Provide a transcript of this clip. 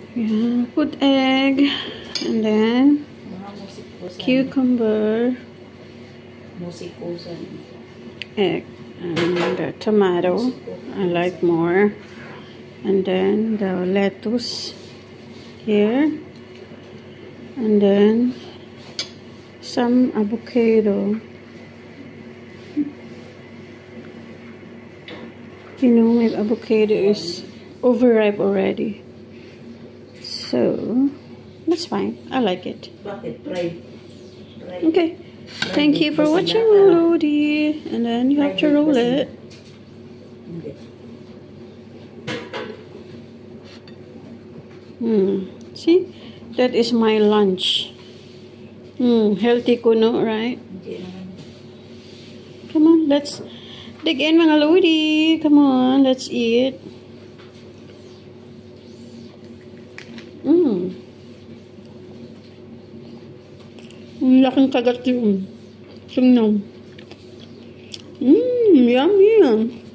Yeah, put egg and then cucumber, egg, and the tomato. I like more. And then the lettuce here. And then some avocado. You know, my avocado is overripe already. So, that's fine. I like it. Okay. Thank you for watching, Lodi. And then you have to roll it. See? That is my lunch. Healthy kuno, right? Come on, let's dig in, mga Lodi. Come on, let's eat. Ang laking kagat yun. Tingnan. Yummy.